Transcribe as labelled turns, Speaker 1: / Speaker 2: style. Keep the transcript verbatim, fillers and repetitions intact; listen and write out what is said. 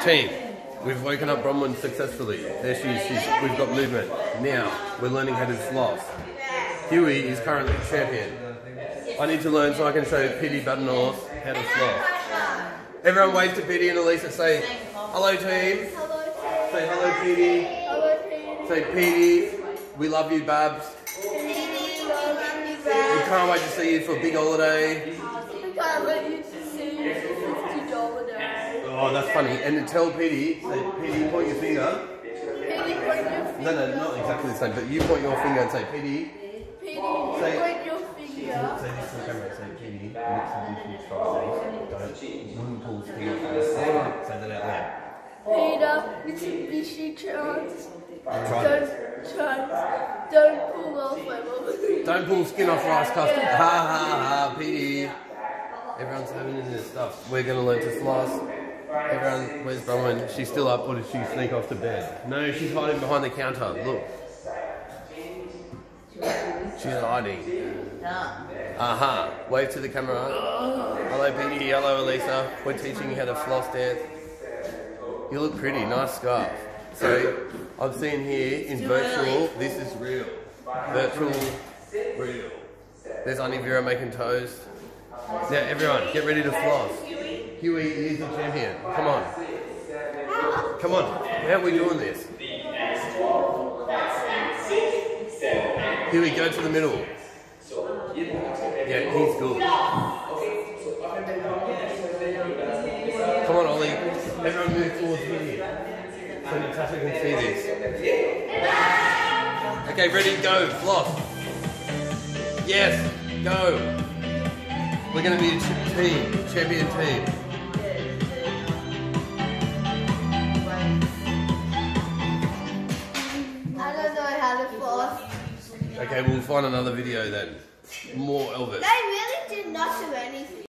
Speaker 1: Team, we've woken up Bronwyn successfully. There she is, she's, we've got movement. Now, we're learning how to floss. Huey is currently champion. I need to learn so I can show Pity Buttonhorse how to floss. Everyone wave to Pity and Elisa, say hello team. Say hello Pity. Say Pity, we love you Babz. We can't wait to see you for a big holiday.
Speaker 2: We can't wait to see you for fifty dollars.
Speaker 1: Oh, that's funny. And then tell Pity, say Pity, point your finger.
Speaker 2: Pity, point your finger.
Speaker 1: No, no, not exactly the same, but you point your finger and say Pity.
Speaker 2: Pity,
Speaker 1: say,
Speaker 2: point your finger.
Speaker 1: Say this to the camera, say Pity, mix the different spices. Don't pull skin off. Say that out loud.
Speaker 2: Peter, Mitsubishi chance.
Speaker 1: Don't,
Speaker 2: chance. Don't pull off my mum.
Speaker 1: Don't pull skin off rice custard. Ha ha ha, Pity. Everyone's having in their stuff. We're going to learn to floss. Everyone, where's Bronwyn? She's still up, or did she sneak off to bed? No, she's hiding behind the counter. Look. She's hiding. Aha. Uh-huh. Wave to the camera. Hello, Pity. Hello, Elisa. We're teaching you how to floss dance. You look pretty. Nice scarf. So, I've seen here in virtual, this is real. Virtual, real. There's Auntie Vera making toast. Now, everyone, get ready to floss. Huey is the champion. Come on. Come on. How are we doing this? Huey, go to the middle. Yeah, he's good. Come on, Ollie. Everyone move towards here. So Natasha can see this. Okay, ready, go. Floss. Yes, go. We're going to be a team, champion team.
Speaker 2: I don't know how to floss.
Speaker 1: Okay, we'll find another video then. More Elvis.
Speaker 2: They really did not do anything.